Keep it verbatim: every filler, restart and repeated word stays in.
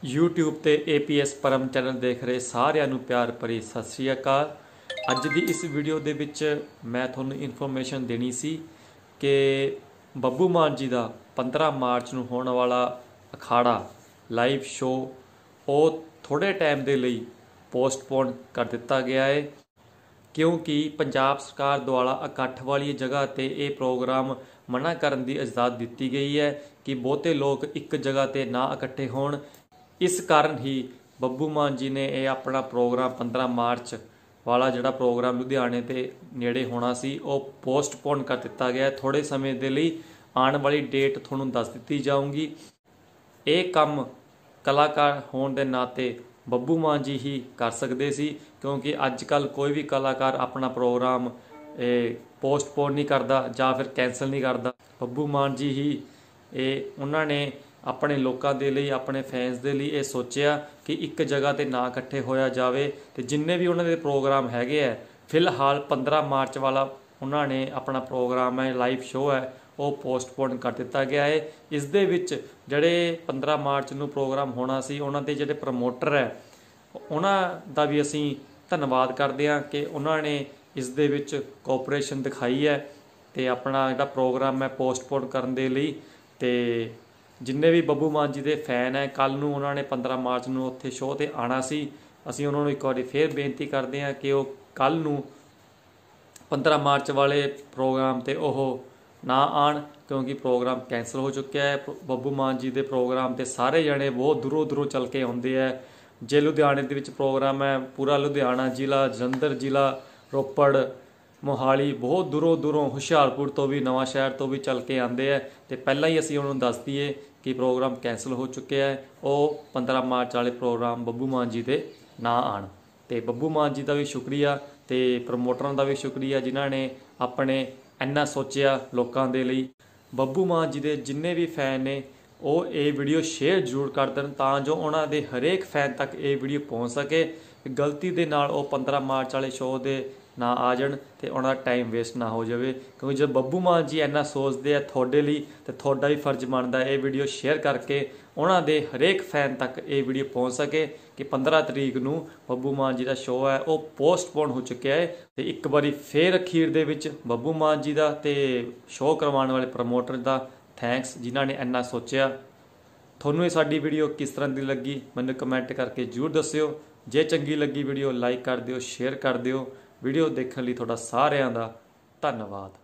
YouTube ते A P S Param channel देख रहे सारिਆਂ ਨੂੰ प्यार भरी सत श्री अकाल। ਅੱਜ ਦੀ इस वीडियो ਦੇ ਵਿੱਚ मैं ਤੁਹਾਨੂੰ इन्फॉर्मेशन देनी सी कि ਬੱਬੂ ਮਾਨ जी ਦਾ पंद्रह मार्च ਨੂੰ ਹੋਣ ਵਾਲਾ ਅਖਾੜਾ ਲਾਈਵ ਸ਼ੋ ਉਹ थोड़े टाइम ਦੇ ਲਈ पोस्टपोन कर दिता गया है, क्योंकि पंजाब सरकार द्वारा इकट्ठ वाली जगह ते ये प्रोग्राम मना करने की इजाज़त दी गई है कि बहुते लोग एक जगह ते ना इकट्ठे होण। इस कारण ही ਬੱਬੂ मान जी ने यह अपना प्रोग्राम पंद्रह मार्च वाला जिहड़ा प्रोग्राम लुधियाने ते नेड़े होना सी वो पोस्टपोन कर दिता गया। थोड़े समय के लिए आने वाली डेट तुहानूं दस दी जाऊँगी। ये काम कलाकार होने के नाते ਬੱਬੂ मान जी ही कर सकते सी, क्योंकि अजकल कोई भी कलाकार अपना प्रोग्राम पोस्टपोन नहीं करता या फिर कैंसल नहीं करता। ਬੱਬੂ मान जी ही ये उन्होंने अपने लोगों के लिए अपने फैंस के लिए ये सोचा कि एक जगह ते ना इकट्ठे होया जाए। तो जिन्ने भी उन्होंने प्रोग्राम हैगे है फिलहाल पंद्रह मार्च वाला उन्होंने अपना प्रोग्राम है लाइव शो है वो पोस्टपोन कर दिता गया है। इस दे विच जड़े पंद्रह मार्च नूं प्रोग्राम होना सी उन्हां दे जिहड़े प्रमोटर है उन्हां दा भी असीं धन्नवाद करते हैं कि उन्होंने इस दे विच कोऑपरेशन दिखाई है ते अपना जिहड़ा प्रोग्राम है पोस्टपोन करन दे लई। ते जिन्ने भी ਬੱਬੂ मान जी के फैन है कल नूं उन्होंने पंद्रह मार्च नूं उत्थे शो ते आना सी। असीं उन्होंने एक बार फिर बेनती करते हैं कि वो कल नूं पंद्रह मार्च वाले प्रोग्राम ते ओह ना आन, क्योंकि प्रोग्राम कैंसल हो चुका है। ਬੱਬੂ मान जी के प्रोग्राम ते सारे जने बहुत दूरों दूरों चल के आउंदे है। जे लुधियाने दे विच प्रोग्राम है पूरा लुधियाना जिला, जलंधर जिला, रोपड़, मोहाली, बहुत दूरों दूरों हुशियारपुर तो भी, नवां शहर तो भी चल के आते हैं। तो पहला ही असीं उन्होंने दस दईए कि प्रोग्राम कैंसल हो चुके हैं। वो पंद्रह मार्च वाले प्रोग्राम ਬੱਬੂ मान जी के ना आन। तो ਬੱਬੂ मान जी का भी शुक्रिया तो प्रमोटरों का भी शुक्रिया जिन्होंने अपने इन्ना सोचा लोगों के लिए। ਬੱਬੂ मान जी के जिन्ने भी फैन ने वो ये वीडियो शेयर जरूर कर दें तां जो उन्होंने हरेक फैन तक ये वीडियो पहुँच सके। गलती के नाल वो पंद्रह मार्च वाले शो के ना आ जान तो उन्होंने टाइम वेस्ट ना हो जाए। क्योंकि जब ਬੱਬੂ मान जी इन्ना सोचते हैं थोड़े लिए तो थोड़ा भी फर्ज बनता है ये वीडियो शेयर करके उन्होंने हरेक फैन तक ये वीडियो पहुँच सके कि पंद्रह तरीक नूं ਬੱਬੂ मान जी का शो है वो पोस्टपोन हो चुका है। तो एक बारी फिर अखीर दे विच ਬੱਬੂ मान जी का तो शो करवाने वाले प्रमोटर का थैंक्स जिन्होंने इन्ना सोचा। थोनू साडी वीडियो किस तरह की लगी मैंने कमेंट करके जरूर दस्सिओ। जे चंगी लगी वीडियो लाइक कर दिओ, शेयर कर दिओ। वीडियो देखने लिए तुहाडा सारिआं दा धन्नवाद।